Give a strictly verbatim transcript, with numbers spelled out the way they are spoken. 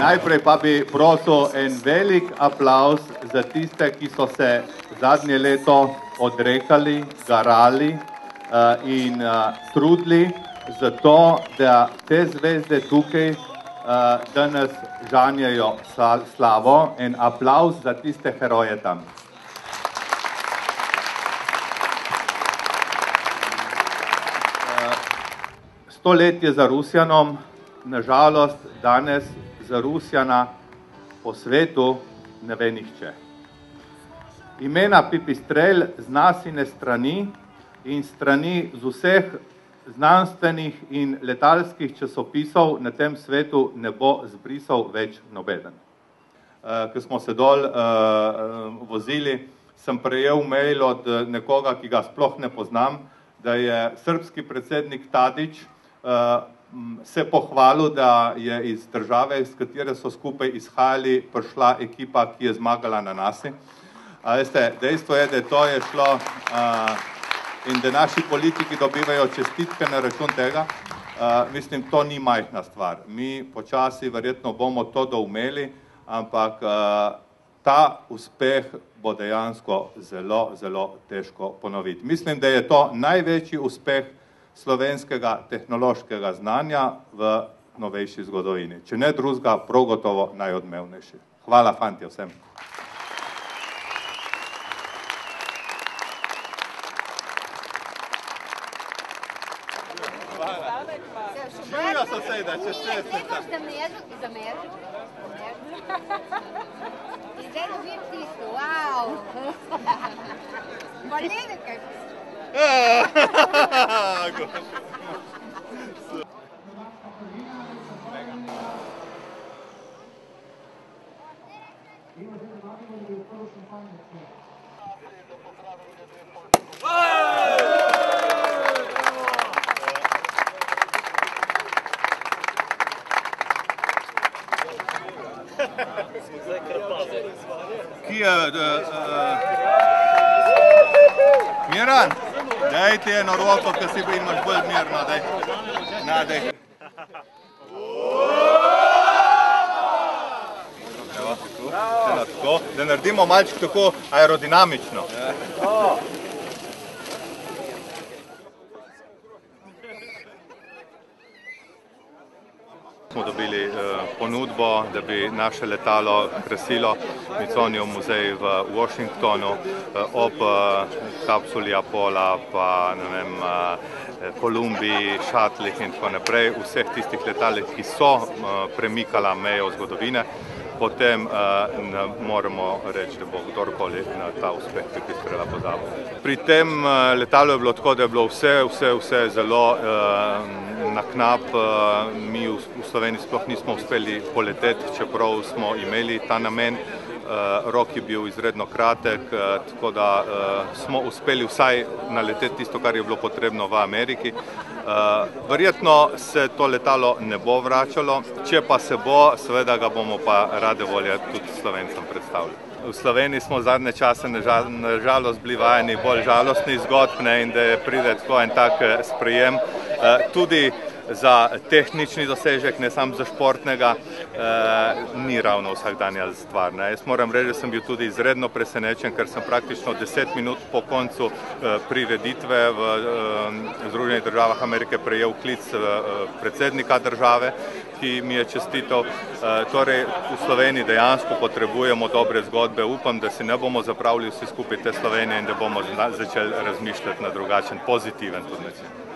Najprej pa bi prosil en velik aplavz za tiste, ki so se zadnje leto odrekali, garali uh, in uh, trudili za to, da te zvezde tukaj uh, danes žanjajo slavo. En aplavz za tiste heroje tam. Sto let je za Rusjanom, nažalost danes za Rusjana po svetu ne ve nihče. Imena Pipistrel z nasine strani in strani z vseh znanstvenih in letalskih časopisov na tem svetu ne bo zbrisal več nobeden. Ko smo se dol vozili, sem prejel mail od nekoga, ki ga sploh ne poznam, da je srbski predsednik Tadić se pohvalil, da je iz države, iz katere so skupaj izhajali, prišla ekipa, ki je zmagala na nasi. A veste, dejstvo je, da to je šlo in da naši politiki dobivajo čestitke na račun tega. Mislim, to ni majhna stvar. Mi počasi verjetno bomo to doumeli, ampak ta uspeh bo dejansko zelo, zelo težko ponoviti. Mislim, da je to največji uspeh slovenskega tehnološkega znanja v novejši zgodovini. Če ne drugega, prav gotovo najodmevnejši. Hvala, fantje, vsem. Živijo soseda, če se je. Zamežu? In zdaj dobim tisto, wow! Pa ne vem, kaj pa. Ki je... Miran, daj ti eno roko, ki si imaš bolj mirno, daj. Na, daj. Evo, tako. Da naredimo malček tako aerodinamično. Smo dobili ponudbo, da bi naše letalo krasilo Smithsonian muzej v Washingtonu ob kapsuli Apola, pa ne vem, Kolumbiji, šatlih in tako naprej, vseh tistih letalih, ki so premikala mejo zgodovine, potem ne moremo reči, da bo kdorkoli na ta uspeh Pipistrela pozabil. Pri tem letalu je bilo tako, da je bilo vse, vse, vse zelo na knap. Mi v Sloveniji sploh nismo uspeli poleteti, čeprav smo imeli ta namen. Rok je bil izredno kratek, tako da smo uspeli vsaj naleteti tisto, kar je bilo potrebno v Ameriki. Verjetno se to letalo ne bo vračalo, če pa se bo, seveda ga bomo pa rade volje tudi Slovencem predstavili. V Sloveniji smo zadnje čase nažalost bili vajeni bolj žalostnih zgodb in da pride tako en tak sprejem. Tudi za tehnični dosežek, ne samo za športnega, ni ravno vsakdanja stvar. Jaz moram reči, da sem bil tudi izredno presenečen, ker sem praktično deset minut po koncu prireditve v Združenih državah Amerike prejel klic predsednika države, ki mi je čestital. Torej, v Sloveniji dejansko potrebujemo dobre zgodbe. Upam, da si ne bomo zapravili vsi skupaj te Slovenije in da bomo začeli razmišljati na drugačen, pozitiven tudi način.